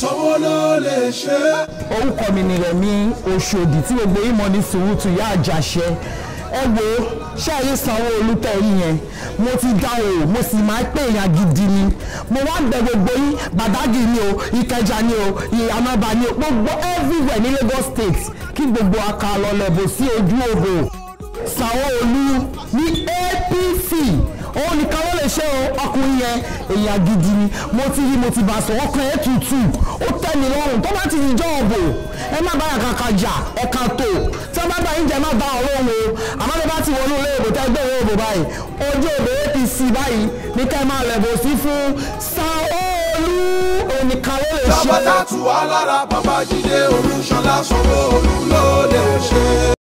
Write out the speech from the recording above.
Sanwó-Olú lè ṣe. Orúkọ mi ni Rẹ̀mí Òṣòdì tí gbogbo yín mọ̀ ní Sùúrùtù Ìyá Àjàṣẹ. Ẹ wo ṣáàyè Sanwó-Olú tẹ̀rí yẹn mo ti dá o mo sì máa pè èèyàn gidi ni mo wá bẹ̀ gbogbo yín Badagry ni o Ìkẹjà ni o Ìyànàbà ni o gbogbo everywhere ní Lagos State kí gbogbo aka lọ lẹ̀bọ̀ sí ojú òbò Sanwó-Olú ní APC òun nìkan ló lè ṣe ọkùnrin yẹn èèyàn gidi ni mo ti rí mo ti bá sọ ọkàn ẹ̀ tutù ó tẹ́ mi lọ́rùn tó bá ti di jọ́ òbò ẹ má báyà kankan jà ẹ̀ka tó tí wọ́n bá bá yín jẹ́ má bá ọ̀rọ̀ òun o àmọ́ bí bá ti wọnú ilé ìbò tẹ́ gbé ìwé ìbò báyìí ojú òbò APC báyìí ní kẹ́ máa lẹ̀bọ̀ sí fún Sanwó-Olú òun nìkan ló lè ṣe. Tábàtà tù wá lára Babájídé Olúṣọlá Sanwó-Olú ló lè ṣe.